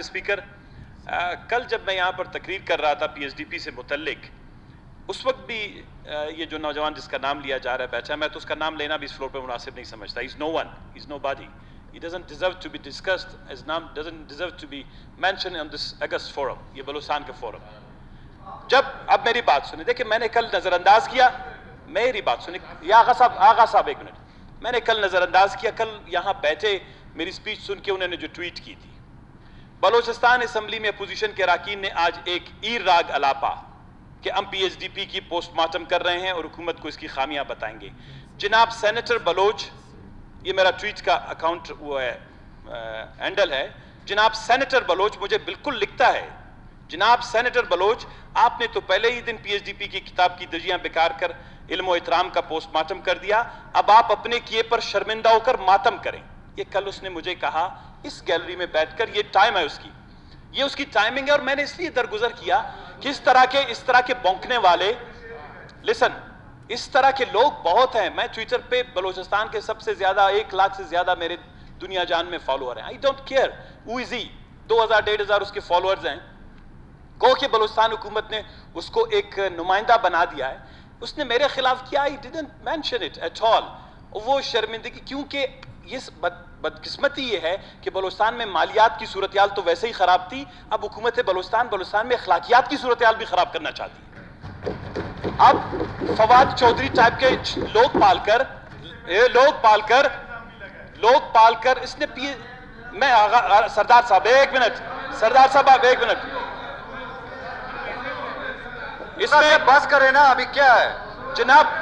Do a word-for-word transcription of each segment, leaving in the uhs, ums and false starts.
Speaker, आ, कल जब मैं यहाँ पर तकरीर कर रहा था पीएचडीपी से मुतल्लिक, उस वक्त भी आ, ये जो नौजवान जिसका नाम लिया जा रहा है बैठा है, मैं तो उसका नाम लेना भी इस फ्लोर पे मुनासिब नहीं समझता। Is no one, is nobody, he doesn't deserve to be discussed, his name doesn't deserve to be mentioned on this August forum, ये बलूचिस्तान का फोरम। जब अब मेरी बात सुने, देखिए मैंने कल नजरअंदाज किया, मेरी बात सुने, या आगा साहब आगा साहब एक मिनट, मैंने कल नजरअंदाज किया, कल यहाँ बैठे मेरी स्पीच सुन के उन्होंने जो ट्वीट की थी, बलूचिस्तान असम्बली में अपोजिशन के अरकान ने आज एक ईर राग अलापा कि हम पीएचडीपी की पोस्टमार्टम कर रहे हैं और हुकूमत को इसकी खामियां बताएंगे। जनाब सेनेटर बलोच, ये मेरा ट्वीट का अकाउंट वो है, हैंडल है, जनाब सेनेटर बलोच मुझे बिल्कुल लिखता है, जनाब सेनेटर बलोच आपने तो पहले ही दिन पीएचडीपी की किताब की दजियां बेकार कर इल्म व इतराम का पोस्टमार्टम कर दिया, अब आप अपने किए पर शर्मिंदा होकर मातम करें। ये कल उसने मुझे कहा इस गैलरी में बैठकर, ये टाइम है उसकी, ये उसकी टाइमिंग है, और मैंने इसलिए दरगुजर किया कि इस तरह के इस तरह के बौंकने वाले, लिसन, इस तरह के लोग बहुत हैं। मैं ट्विटर पे बलूचिस्तान के सबसे ज्यादा एक लाख से ज्यादा मेरे दुनिया जान में फॉलोअर हैं। I don't care who is he, दो हजार डेढ़ हजार उसके फॉलोअर्स हैं। कहो कि बलूचिस्तान हुकूमत ने उसको एक नुमाइंदा बना दिया है, उसने मेरे खिलाफ किया, I didn't mention it at all. वो शर्मिंदगी, क्योंकि ये बद, बदकिस्मती ये है कि बलूचिस्तान में मालियात की सूरत हाल तो वैसे ही खराब थी, अब हुकूमत बलूचिस्तान बलूचिस्तान में अखलाकियात की सूरत हाल भी खराब करना चाहती है। अब फवाद चौधरी टाइप के लोग पालकर लोग पालकर लोग पालकर इसने पी मैं आगा, सरदार साहब एक मिनट, सरदार साहब आप एक मिनट, इसमें बस करें ना, अभी क्या है जनाब,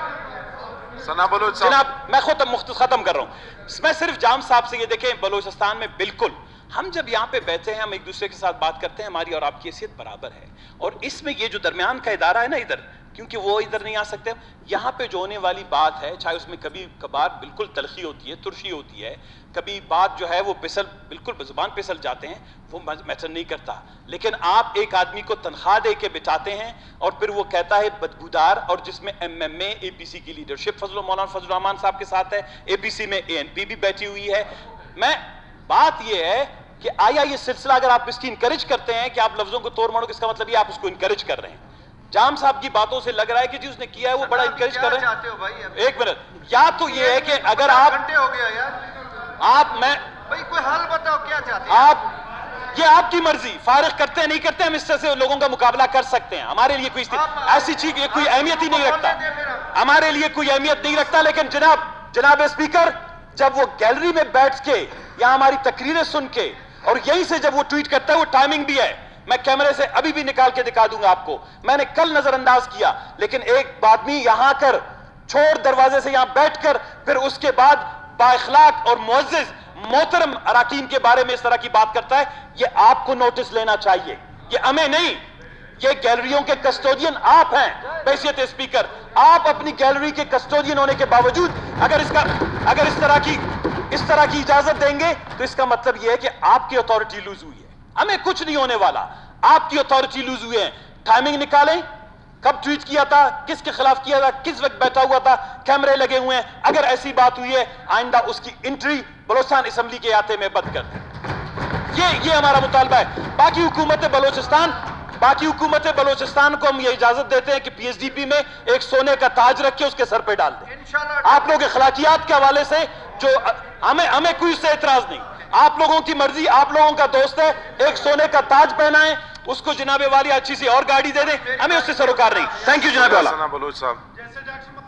सना बलोच जनाब मैं खुद खत्म कर रहा हूं। मैं सिर्फ जाम साहब से ये देखें, बलूचिस्तान में बिल्कुल हम जब यहाँ पे बैठे हैं, हम एक दूसरे के साथ बात करते हैं, हमारी और आपकी हैसियत बराबर है, और इसमें ये जो दरमियान का इदारा है ना इधर, क्योंकि वो इधर नहीं आ सकते, यहाँ पे जो होने वाली बात है, चाहे उसमें कभी कभार बिल्कुल तलखी होती है, तुर्शी होती है, कभी बात जो है वो पिसल बिल्कुल जुबान पिसल जाते हैं, वो मैटर नहीं करता। लेकिन आप एक आदमी को तनख्वाह दे के बिठाते हैं और फिर वो कहता है बदबूदार, और जिसमें M M A A P C की लीडरशिप फजल मौलाना फजल रहमान साहब के साथ है, ए पी सी में ए एन पी भी बैठी हुई है। मैं बात ये है कि आया ये सिलसिला अगर आप इसकी इंकरेज करते हैं कि आप लफ्जों को तोड़ मरोगे, इसका मतलब ये आप उसको इंकरेज कर रहे हैं। जाम साहब की बातों से लग रहा है कि जी उसने किया है वो बड़ा इंकरेज कर रहे हैं। भाई एक मिनट, या तो ये है कि अगर आप घंटे हो गया यार, आप मैं भाई कोई हल बताओ क्या चाहते हैं आप, ये आपकी मर्जी, फारिग करते हैं नहीं करते, हम इस तरह से लोगों का मुकाबला कर सकते हैं, हमारे लिए कोई ऐसी चीज ये कोई अहमियत ही नहीं रखता, हमारे लिए कोई अहमियत नहीं रखता। लेकिन जनाब जनाब स्पीकर, जब वो गैलरी में बैठ के या हमारी तकरीरें सुन के, और यहीं से जब वो ट्वीट करता है, वो टाइमिंग भी है, मैं कैमरे से अभी भी निकाल के दिखा दूंगा आपको, मैंने कल नजरअंदाज किया, लेकिन एक आदमी यहां कर छोड़ दरवाजे से यहां बैठकर फिर उसके बाद बाइखलाक और मुअज्जिज मोहतरम अराकीन के बारे में इस तरह की बात करता है, ये आपको नोटिस लेना चाहिए, ये हमें नहीं, ये गैलरियों के कस्टोडियन आप हैं बैसियत स्पीकर। आप अपनी गैलरी के कस्टोडियन होने के बावजूद अगर इसका अगर इस तरह की इस तरह की इजाजत देंगे तो इसका मतलब यह है कि आपकी अथॉरिटी लूज हुई है। हमें कुछ नहीं होने वाला, आपकी अथॉरिटी लूज हुई है। टाइमिंग निकालें, कब ट्वीट किया था, किसके खिलाफ किया था, किस वक्त बैठा हुआ था, कैमरे लगे हुए हैं। अगर ऐसी बात हुई है, आइंदा उसकी एंट्री बलूचिस्तान असेंबली के आते में बंद कर दें। ये ये हमारा मुतालबा है। बाकी हुकूमत बलूचिस्तान बाकी हुकूमत बलूचिस्तान को हम ये इजाजत देते हैं कि पीएचडीपी में एक सोने का ताज रख के उसके सर पे डाल दें। आप लोग अखलाकियात के हवाले से जो हमें हमें कोई उससे एतराज नहीं, आप लोगों की मर्जी, आप लोगों का दोस्त है, एक सोने का ताज पहनाएं, उसको जनाबे वाली अच्छी सी और गाड़ी दे दें, हमें उससे सरोकार नहीं। थैंक यू जनाबे वाला। बलोच साहब।